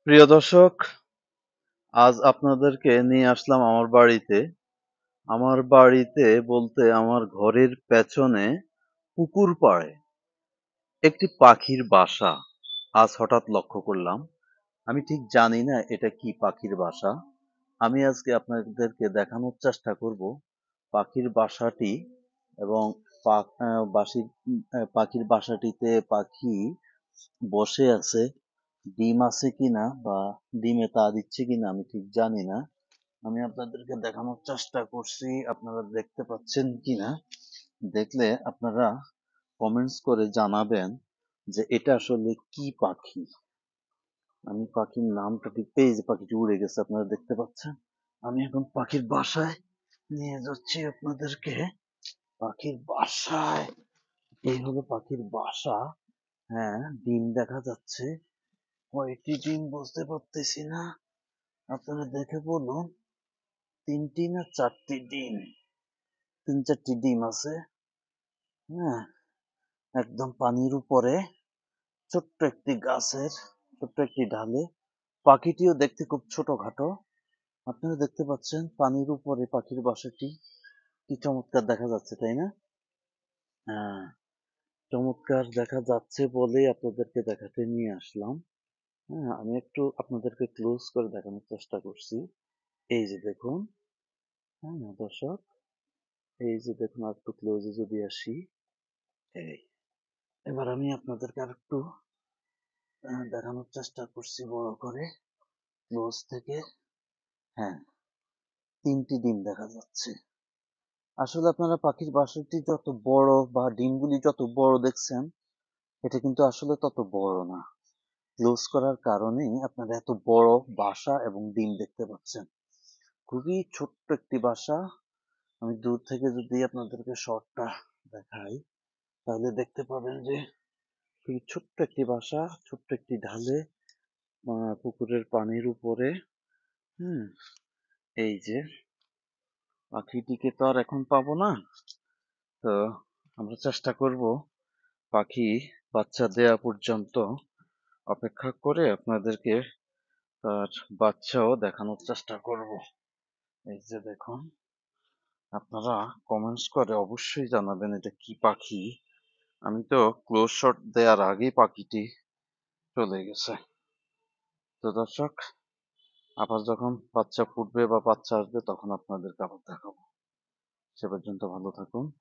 প্রিয় দর্শক, আজ আপনাদেরকে নিয়ে আসলাম আমার বাড়িতে। আমার বাড়িতে বলতে আমার ঘরের পেছনে পুকুর পাড়ে একটি পাখির বাসা আজ হঠাৎ লক্ষ্য করলাম। আমি ঠিক জানি না এটা কি পাখির বাসা। আমি আজকে আপনাদেরকে দেখানোর চেষ্টা করব পাখির বাসাটি এবং পাখির বাসাটিতে পাখি বসে আছে, ডিম আছে কিনা বা ডিমে তা দিচ্ছে কিনা আমি ঠিক জানি না। আমি আপনাদেরকে দেখানোর চেষ্টা করছি, আপনারা দেখতে পাচ্ছেন কিনা। দেখলে আপনারা কমেন্টস করে জানাবেন যে এটা আসলে কি পাখি। আমি পাখির নামটা ঠিক এই যে পাখিটি উড়ে গেছে, আপনারা দেখতে পাচ্ছেন। আমি এখন পাখির বাসায় নিয়ে যাচ্ছি আপনাদেরকে। পাখির বাসায়, এই হলো পাখির বাসা। হ্যাঁ, ডিম দেখা যাচ্ছে। কয়টি ডিম বুঝতে পারতেছি না, আপনারা দেখে বলুন। তিনটি না চারটি ডিম, তিন চারটি ডিম আছে। হ্যাঁ, একদম পানির উপরে ছোট্ট একটি গাছের ছোট্ট একটি ডালে। পাখিটিও দেখতে খুব ছোটখাটো। আপনারা দেখতে পাচ্ছেন পানির উপরে পাখির বাসাটি কি চমৎকার দেখা যাচ্ছে, তাই না? হ্যাঁ, চমৎকার দেখা যাচ্ছে বলেই আপনাদেরকে দেখাতে নিয়ে আসলাম। হ্যাঁ, আমি একটু আপনাদেরকে ক্লোজ করে দেখানোর চেষ্টা করছি। এই যে দেখুন। হ্যাঁ দর্শক, এই যে দেখুন, আর একটু ক্লোজে যদি আসি। এই, এবার আমি আপনাদেরকে আর একটু দেখানোর চেষ্টা করছি বড় করে, ক্লোজ থেকে। হ্যাঁ, তিনটি ডিম দেখা যাচ্ছে। আসলে আপনারা পাখির বাসাটি যত বড় বা ডিমগুলি যত বড় দেখছেন, এটা কিন্তু আসলে তত বড় না। ক্লোজ করার কারণেই আপনারা এত বড় বাসা এবং ডিম দেখতে পাচ্ছেন। খুবই ছোট্ট একটি বাসা। আমি দূর থেকে যদি আপনাদেরকে শটটা দেখাই, তাহলে দেখতে পাবেন যে খুবই ছোট্ট একটি বাসা, ছোট্ট একটি ঢালে, পুকুরের পানির উপরে। হুম, এই যে পাখিটিকে তো আর এখন পাবো না, তো আমরা চেষ্টা করব পাখি বাচ্চা দেয়া পর্যন্ত অপেক্ষা করে আপনাদেরকে তার বাচ্চাও দেখানোর চেষ্টা করব। এই যে দেখুন, আপনারা কমেন্টস করে অবশ্যই জানাবেন এটা কি পাখি। আমি তো ক্লোজ শট দেওয়ার আগেই পাখিটি চলে গেছে। তো দর্শক, আবার যখন বাচ্চা ফুটবে বা বাচ্চা আসবে তখন আপনাদেরকে আবার দেখাবো। সে পর্যন্ত ভালো থাকুন।